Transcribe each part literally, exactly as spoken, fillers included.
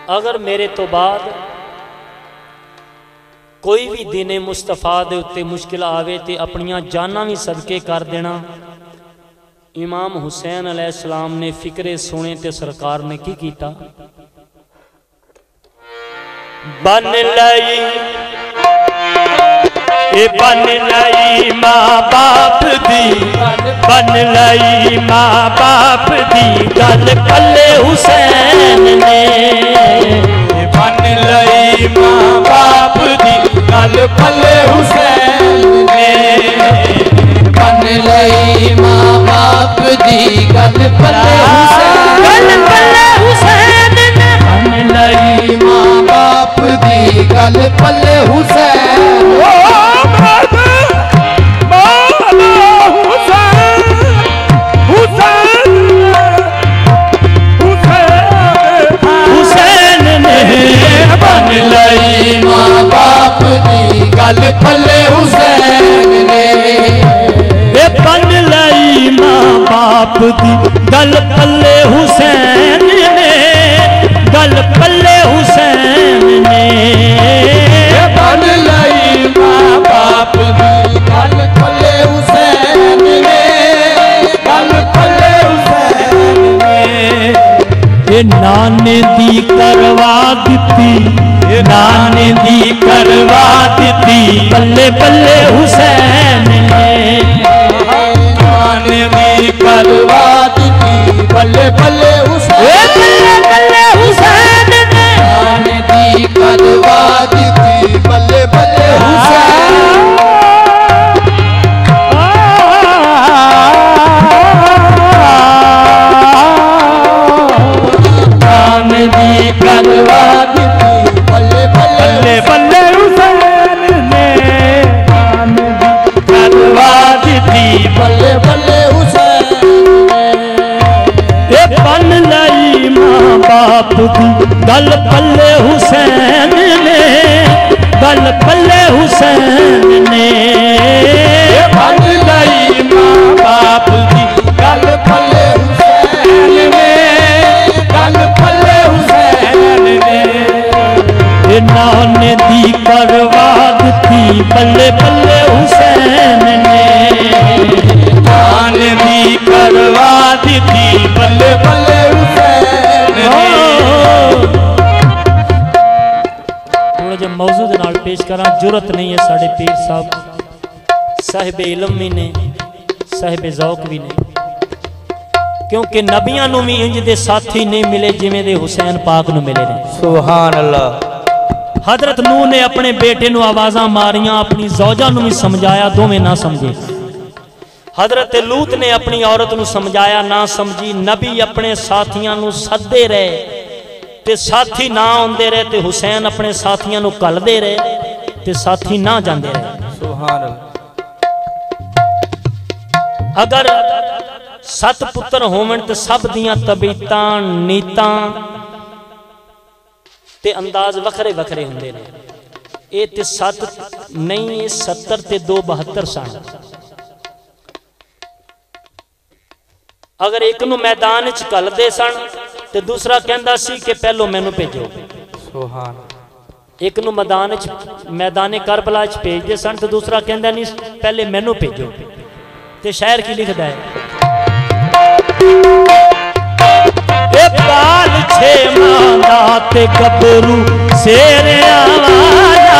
अगर मेरे तो बाद कोई भी दीने मुस्तफा दे उत्ते मुश्किल आवे तो अपनियां जाना भी सदके कर देना। इमाम हुसैन अलैहिस्सलाम ने फिक्रे सुने ते सरकार ने की कीता, बन लई ए बन लई मां बाप दी, बन लई मां बाप दी गल पल्ले हुसैन ने, बन लई मां बाप दी गल पल्ले हुसैन ने, बन लई मां बाप दी गल पल्ले हुसैन, गल पल्ले हुसैन ने, बन लई मां बाप दी गल पल्ले हुसैन। बन लई मां बाप दी गल पल्ले हुसैन ने, बन लई मां बाप दी गल पल्ले हुसैन ने, गल पल्ले हुसैन ने, बन लई मां बाप दी गल पल्ले हुसैन ने, गल पल्ले हुसैन ने। नाने दी करवा दिती, नाने दी करवा दिती बल्ले बल्ले हुसैन ने, नाने दी करवा दिती बल्ले बल्ले हुसैन, बल्ले बल्ले हुसैन ने, नाने दी करवा दिती बल्ले बल्ले हुसैन। दी करवा दिती बल्ले बल्ले बल्ले हुसैन ने, करवा दिती बल्ले बल्ले हुसैन ने, बन लई मां बाप दी गल पल्ले हुसैन ने, गल पल्ले हुसैन ने, बन लई मां बाप दी गल पल्ले हुसैन ने, गल पल्ले हुसैन ने। नाने दी करवा दिती बल्ले बल्ले हुसैन ने, नाने दी करवा दिती बल्ले बल्ले हुसैन ने। थोड़ा जिहा मौजू दे नाल पेश करा, जुरत नहीं है साडे पीर साहब साहिब इलम भी ने, साहिब ज़ौक भी ने, क्योंकि नबियां नूं भी इंज दे साथी नहीं मिले जिवें दे हुसैन पाक नूं मिले ने। सुभान अल्लाह। हजरत नूह ने अपने बेटे नूं आवाज़ां मारियां, अपनी ज़ौजा नूं भी समझाया, दोवें ना समझे। हजरत लूत ने अपनी औरत नूं समझाया, ना समझी। नबी अपने साथियां नूं सददे रहे ते साथी ना आउंदे रहे, ते हुसैन अपने साथियां नूं घल्लदे रहे ते साथी ना जांदे रहे। सुभान अल्लाह। अगर सत पुत्र होवन तो सब दियां तबीयतां नीतां ते अंदाज वखरे वखरे हुंदे ने। ये ते सत नहीं, ये सत्तर ते दो बहत्तर सन। अगर एक नूं मैदान च घल्लदे सन ते दूसरा कहंदा सी कि पहलो मैनू भेजो। सुभान। एक नूं मैदान च मैदाने करबला च भेजदे सन तो दूसरा कहंदा नहीं पहले मैनू भेजो। ते शायर की लिखदा है, बाल छे मांदा ते गबरू शेरे आवाला,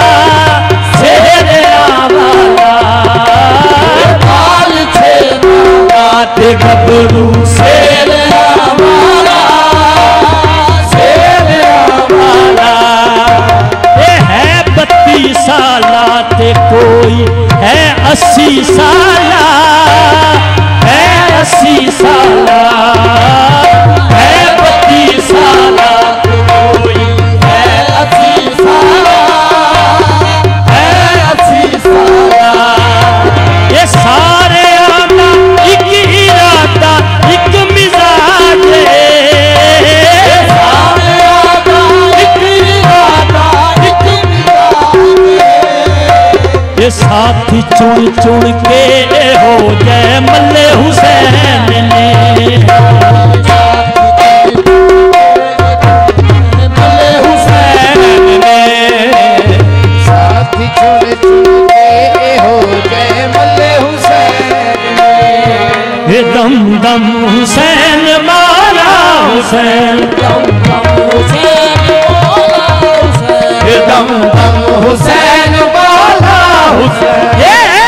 शेरे आवाला, बाल छे मांदा ते गबरू शेरे आवाला, शेरे आवाला। ये है बत्ती साला ते कोई है अस्सी साला, है अस्सी साला, है बत्ती साला कोई है अस्सी साला, है अस्सी साला। ये सारे आना एक इरादा एक मिजाज, सारे आदा एक इरादा एक मिजाज। ये साथी चुन चुन के हो जाए मल्ले हुसैन ने, ये दम दम हुसैन मौला हुसैन, दम दम हुसैन मौला हुसैन, ये दम दम हुसैन मौला हुसैन।